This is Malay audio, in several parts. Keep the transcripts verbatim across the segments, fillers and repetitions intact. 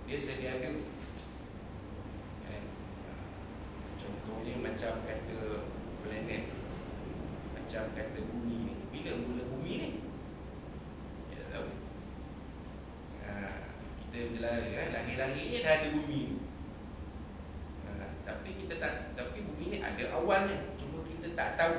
dia sedia ada. eh, Contohnya macam kata planet, macam kata bumi ni. Bila mula bumi ni? Kita tak tahu. ha, Kita jelas, eh, lahir-lahirnya dah ada bumi ni. ha, Tapi kita tak, tapi bumi ni ada awalnya, cuma kita tak tahu.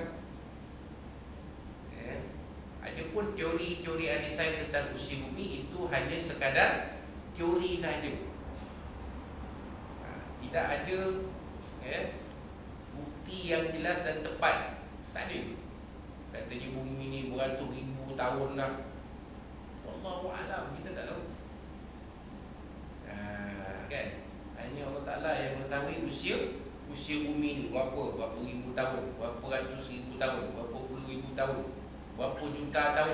eh, Ada pun teori-teori ahli sains tentang usia bumi itu hanya sekadar teori sahaja. ha, Tidak ada eh, bukti yang jelas dan tepat. Tak ada. Katanya bumi ni beratus ribu tahun dah. Wallahu a'lam, kita tak tahu. ha, Kan? Hanya Allah Ta'ala yang mengetahui usia Usia bumi ni berapa, berapa ribu tahun, berapa ratus ribu tahun, berapa puluh ribu tahun, berapa juta tahun.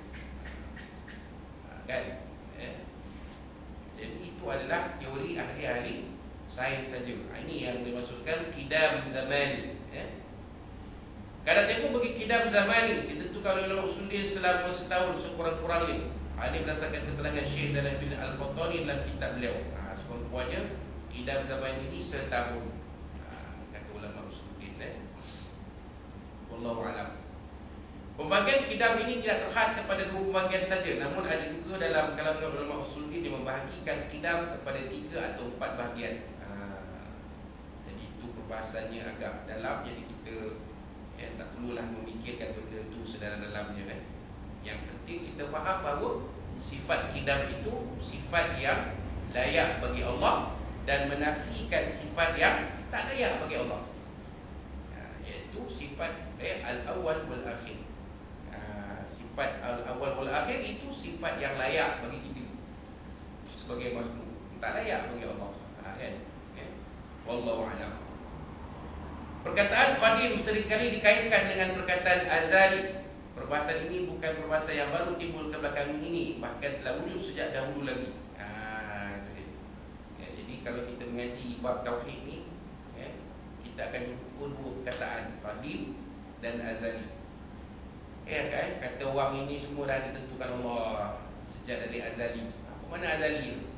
ha, Kan? eh? Jadi itu adalah teori ahli-ahli sains saja. Ini yang dimaksudkan qidam zamani. eh? Kalau tengok bagi qidam zamani, kita tu kalau ulama usulin selama setahun sekurang-kurangnya. Ini berdasarkan keterangan Syekh Zalaluddin bin Al-Qahtani dalam kitab beliau. ha, Sekurang-kurangnya qidam zamani ini setahun. ha, Kata ulama usulin. eh? Wallahu a'lam. Pembagian qidam ini tidak terhad kepada dua pembagian saja, namun ada juga dalam kalangan ulama usulin yang membahagikan qidam kepada tiga atau empat bahagian. ha, Jadi itu perbahasannya agak dalam, jadi kita ya, tak perlulah memikirkan benda itu sedalam-dalamnya. kan? Yang penting kita faham bahawa sifat qidam itu sifat yang layak bagi Allah dan menafikan sifat yang tak layak bagi Allah. ha, Iaitu sifat eh, al-awwal wal-akhir. Sifat al-awwal wal-akhir itu sifat yang layak bagi kita sebagai makhluk, tak layak bagi Allah. ha, kan? Ya? Wallahu a'lam. Perkataan qadim seringkali dikaitkan dengan perkataan azali. Perbahasan ini bukan perbahasan yang baru timbul kebelakangan ini, bahkan telah wujud sejak dahulu lagi. ha, ya, Jadi kalau kita mengaji bab tauhid ni, ya, kita akan jumpa dua perkataan, qadim dan azali. Ya kan, kata orang ini semua dah ditentukan Allah sejak dari azali. Apa mana azali tu?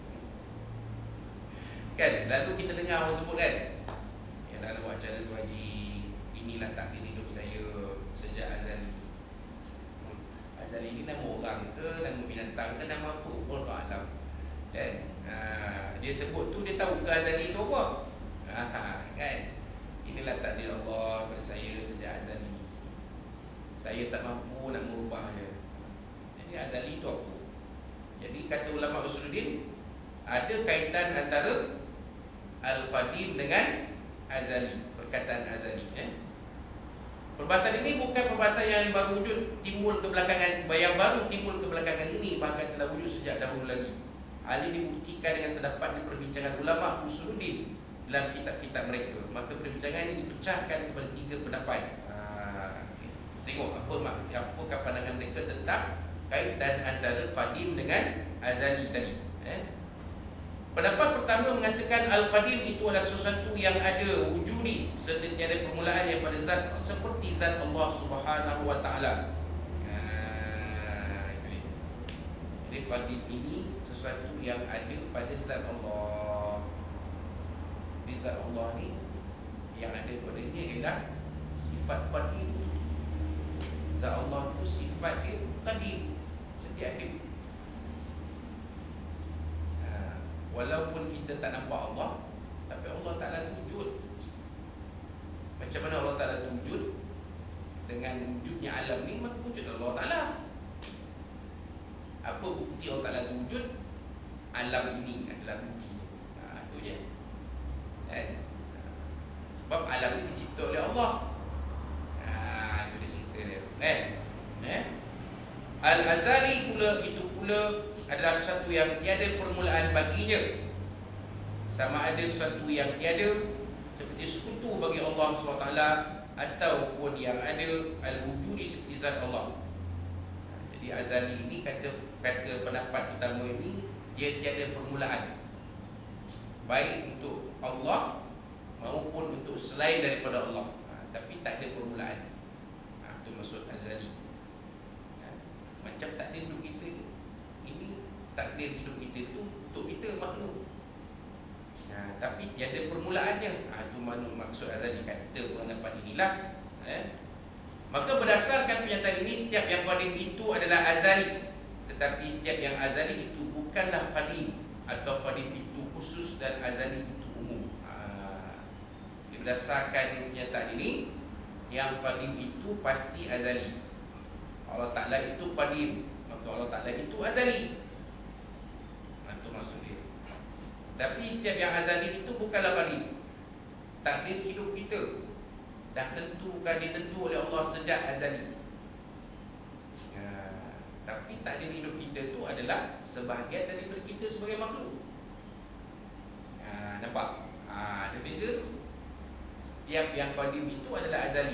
Kan selalu kita dengar orang sebut kan, ya nak buat cara tu haji, inilah takdir hidup saya sejak azali. Azali ni nama orang ke, nama binatang ke, nama apa pun Allah alam. Kan? Ha, dia sebut tu dia tahu ke azali tu apa? Ha, kan? Inilah takdir Allah pada saya sejak azali. Saya tak mampu nak merubahnya. Jadi azali itu apa? Jadi kata ulama usuluddin, ada kaitan antara al-qadim dengan azali, perkataan azali. eh? Perbahasan ini bukan perbahasan yang baru wujud timbul kebelakangan, yang baru timbul kebelakangan ini, bahkan telah wujud sejak dahulu lagi. Hal ini dibuktikan dengan terdapat di perbincangan ulama usuluddin dalam kitab-kitab mereka. Maka perbincangan ini dipecahkan kepada tiga pendapat. Tengok apa mak, apakah pandangan mereka tentang kaitan antara qadim dengan azali tadi. Eh? Pendapat pertama mengatakan al-qadim itu adalah sesuatu yang ada wujudi serta tiada permulaan yang pada zat seperti zat Allah Subhanahu wa taala. Jadi qadim ini sesuatu yang ada pada zat Allah. Di zat Allah ni yang ada pada ini ialah sifat qadim. Zat Allah itu sifat dia qadim, sedia ada. ha, Walaupun kita tak nampak Allah, tapi Allah Ta'ala wujud. Macam mana Allah Ta'ala wujud? Dengan wujudnya alam ni, maka wujud Allah Ta'ala. Apa bukti Allah Ta'ala wujud? Alam ini adalah bukti. ha, Itu je. eh? Sebab alam ini dicipta oleh Allah. Eh, eh. Al-azali pula itu pula adalah sesuatu yang tiada permulaan baginya. Sama ada sesuatu yang tiada seperti sekutu bagi Allah subhanahu wa taala, ataupun yang ada al-wujudi seperti zat Allah. Jadi azali ini kata kata pendapat utama ini, dia tiada permulaan, baik untuk Allah maupun untuk selain daripada Allah. ha, Tapi tak ada permulaan. Maksud azali. ha, Macam takdir hidup kita ni, ini takdir hidup kita tu untuk kita makhluk. ha, tapi tiada permulaannya. Ha, itu maksud azali, kata pendapat inilah. Eh? Maka berdasarkan pernyataan ini, setiap yang qadim itu adalah azali, tetapi setiap yang azali itu bukanlah qadim, atau qadim itu khusus dan azali itu umum. Ha, berdasarkan pernyataan ini, yang qadim itu pasti azali. Allah Ta'ala itu qadim, maka Allah Ta'ala itu azali. Itu maksud dia. Tapi setiap yang azali itu bukanlah qadim. Takdir hidup kita dah tentu, bukan ditentu oleh Allah sejak azali. Ha, tapi takdir hidup kita itu adalah sebahagian daripada kita sebagai makhluk. Ha, nampak? Ha, ada beza. Setiap yang qadim itu adalah azali.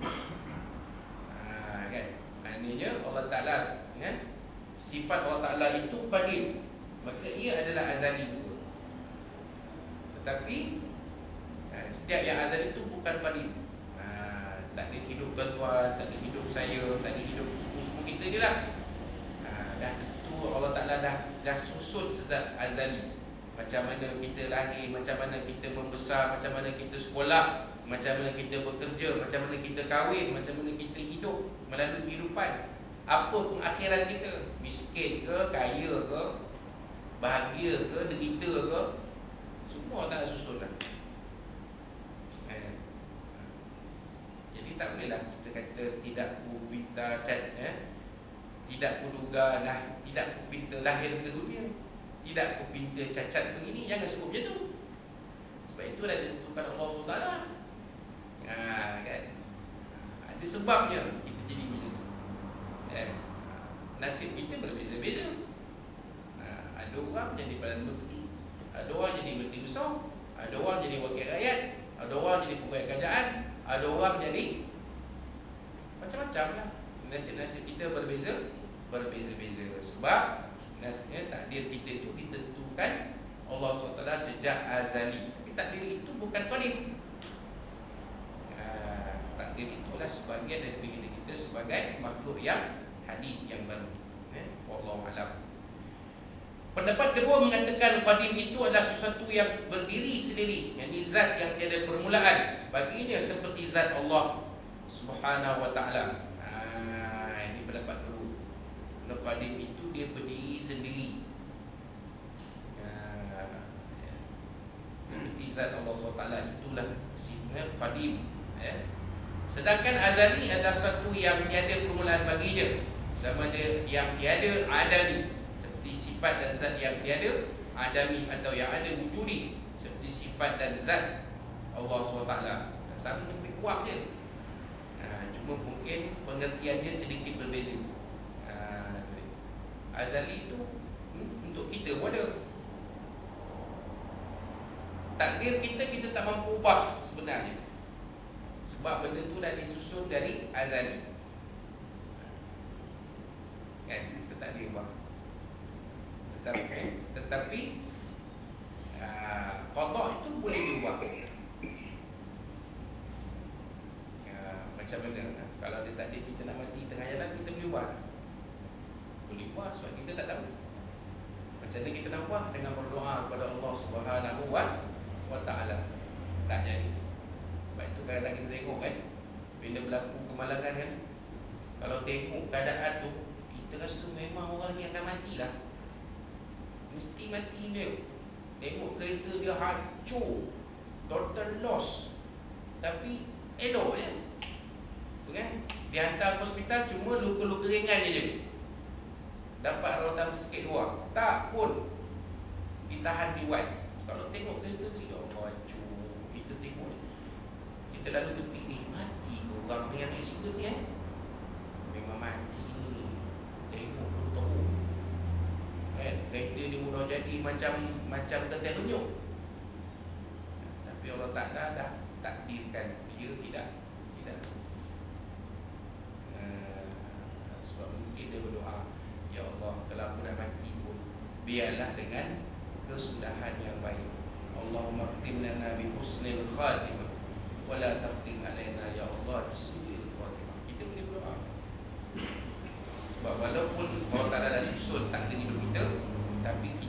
Ha, kan? Maknanya Allah Ta'ala, kan? Sifat Allah Ta'ala itu qadim, maka ia adalah azali juga. Tetapi ha, setiap yang azali itu bukan qadim. Takdir hidup tuan-tuan, takdir hidup saya, takdir hidup semua kita je lah. Ha, dah tentu Allah Ta'ala dah, dah susun sejak azali. Macam mana kita lahir, macam mana kita membesar, macam mana kita sekolah, macam mana kita bekerja, macam mana kita kahwin, macam mana kita hidup melalui kehidupan. Apa pun akhirat kita, miskin ke, kaya ke, bahagia ke, derita ke, semua Allah Ta'ala susun lah. Tak bolehlah kita kata tidak ku pinta cat, eh? Tidak ku duga lah, tidak ku pinta lahir ke dunia, tidak ku pinta cacat begini. Jangan sebut macam tu. Sebab itu dah ditentukan Allah subhanahu wa taala. Ha, kan? Ada sebabnya kita jadi macam tu. Eh? Nasib kita berbeza-beza. Ha, ada orang jadi Perdana Menteri, ada orang jadi Menteri Besar, ada orang jadi Wakil Rakyat, ada orang jadi Pegawai Kerajaan, ada orang jadi macam-macam lah. Nasib-nasib kita berbeza, berbeza-beza. Sebab nasibnya takdir kita itu ditentukan Allah subhanahu wa taala sejak azali. Tapi takdir itu bukan qadim. Ha, takdir itulah sebahagian dari diri kita sebagai makhluk yang hadis, yang baru. Eh, wallahu alam. Pendapat kedua mengatakan qadim itu adalah sesuatu yang berdiri sendiri, yakni zat yang tiada permulaan baginya seperti zat Allah Subhanahu wa taala. Ha, ini pendapat kedua. Qadim itu dia berdiri sendiri. Ha, seperti zat Allah Subhanahu wa taala, itulah sifat qadim. Eh? Sedangkan azali adalah sesuatu yang tiada permulaan baginya, sama ada yang tiada adami, sifat dan zat yang tiada adami, atau yang ada wujudi seperti sifat dan zat Allah subhanahu wa taala. Sama lebih kuat je. Ha, cuma mungkin pengertiannya sedikit berbeza. Ha, azali itu hmm, untuk kita pun ada. Takdir kita kita tak mampu ubah sebenarnya, sebab benda tu dah disusun dari azali. Kan, kita tak boleh ubah. Tetapi, tetapi uh, qada itu boleh diubah. Uh, macam mana? Uh, kalau dia tak ada, kita nak mati tengah jalan, kita boleh ubah. Boleh ubah sebab kita tak tahu. Macam mana kita nak ubah? Dengan berdoa kepada Allah Subhanahu wa taala. Tak jadi. Sebab itu kadang-kadang kita tengok kan, bila berlaku kemalangan kan, kalau tengok keadaan tu, kita rasa memang orang ni akan matilah, mesti mati dia. Tengok kereta dia hancur, total loss, tapi elok je, kan? Dia hantar ke hospital cuma luka-luka ringan je, dapat rawatan sikit luar, tak pun ditahan di ward. Kalau tengok kereta tu, ya Allah, hancur. Kita tengok, kita lalu terfikir, mati ke orang yang accident ni, eh? Memang mati ni. Tengok pun tahu, kan? Kereta dia mudah jadi macam macam teteh renyuk. Tapi Allah Ta'ala dah takdirkan dia tidak tidak. Uh, sebab mungkin dia berdoa, ya Allah, kalau aku dah mati pun biarlah dengan kesudahan yang baik. Allahumma khtim lana bi husnil khatimah wa la taqtim alaina ya Allah bisu'il khatimah. Kita boleh berdoa. Sebab walaupun Allah Ta'ala dah susun takdir hidup kita, tapi